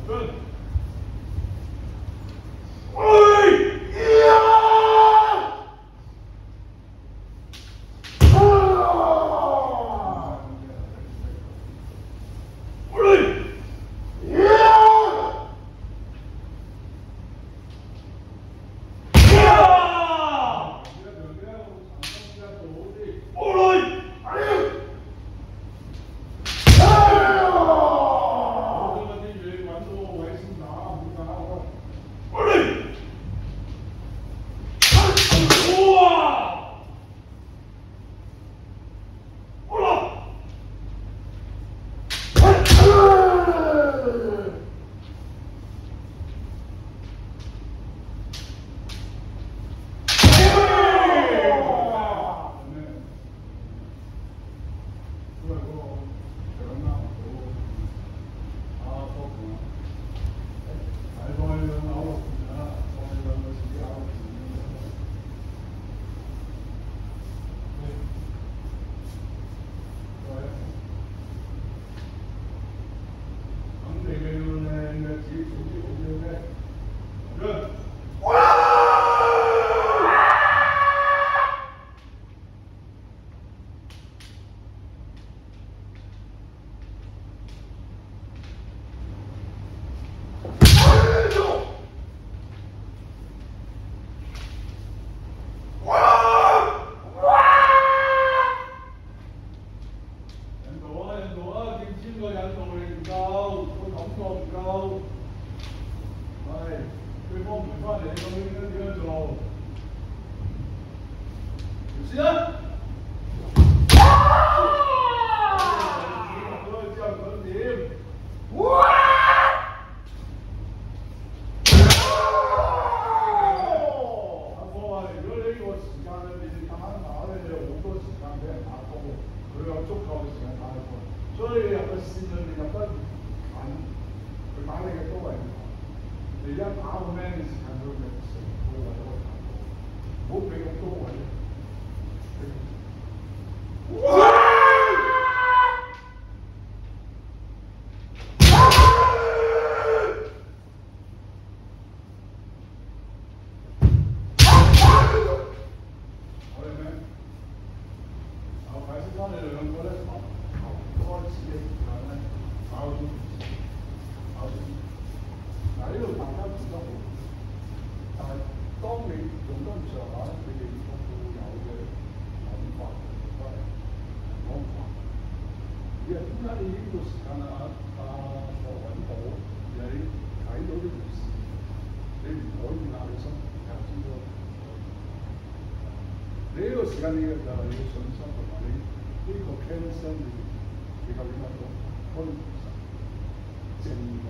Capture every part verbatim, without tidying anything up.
而家呢個就係你嘅信心同埋你呢個 cancer 你比較點樣講？安實正愛，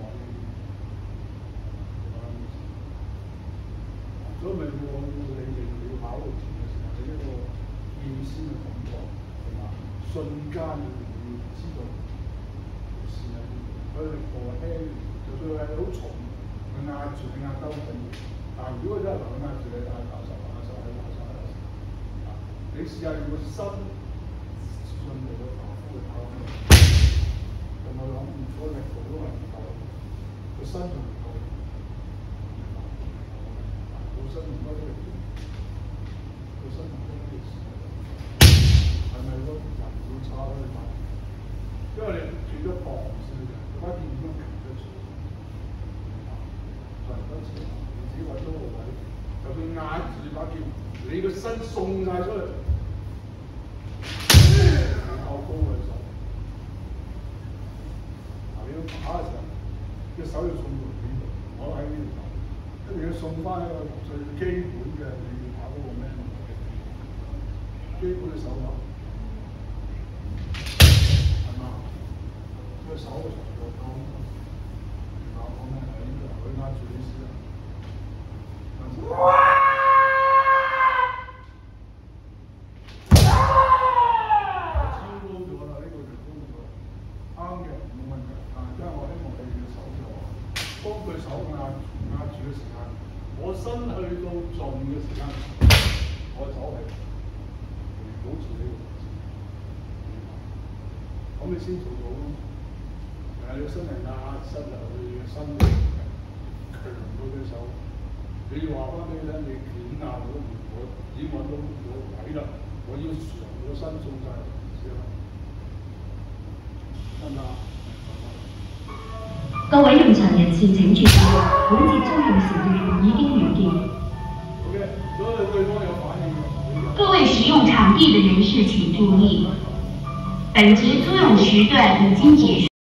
所以咪要我要你哋要考慮前嘅時候，你一個見先嘅感覺係嘛？瞬間你要知道是喺邊度，佢哋過輕，就算係好重，佢壓住你壓兜緊，但如果真係佢壓住你，但係打手打手喺打手喺打手。你試下用個心順利去打呼去打呼，同埋諗唔錯力度都係唔夠，個身仲唔夠，個身唔夠都係點？個身唔夠都係係咪個人會差咗你打？因為你轉咗磅先嘅，把電都撳得住，就係嗰次你自己揾到個位，就算壓住把劍，你個身送晒出嚟。靠高嘅手，嗱你要打嘅時候，隻手要送到邊度？我喺呢度，跟住要送翻一個最基本嘅你要打嗰個咩？基本嘅手法，係嘛？個手嘅長度高，打我咩？喺呢度，佢壓住你先啦。我身去到盡嘅時間，我手係保持呢個位置，咁你先做到咯。係啊， 还有生人啊，生到去生強嗰隻手。你話翻俾你聽，你片啊我都唔我已經揾到個位啦，我要上個身送晒先啦，得唔得？ 各位用場人士請注意，本節租用時段已經完結。 OK，所以對方有反應。 各位使用場地的人士請注意，本節租用時段已經結束。